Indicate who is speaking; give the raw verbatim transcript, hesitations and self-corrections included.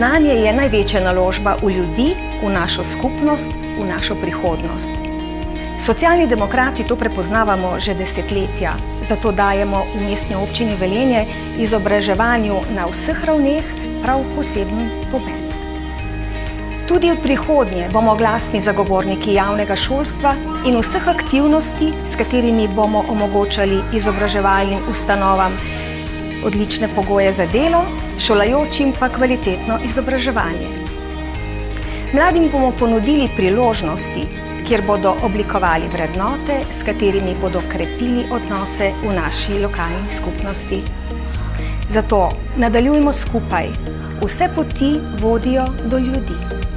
Speaker 1: Znanje je največja naložba v ljudi, v našo skupnost, v našo prihodnost. Socialni demokrati to prepoznavamo že desetletja, zato dajemo v Mestni občini Velenje izobraževanju na vseh ravneh prav poseben pomen. Tudi v prihodnje bomo glasni zagovorniki javnega šolstva in vseh aktivnosti, s katerimi bomo omogočali izobraževalnim ustanovam odlične pogoje za delo, šolajočim pa kvalitetno izobraževanje. Mladim bomo ponudili priložnosti, kjer bodo oblikovali vrednote, s katerimi bodo krepili odnose v naši lokalni skupnosti. Zato nadaljujmo skupaj. Vse poti vodijo do ljudi.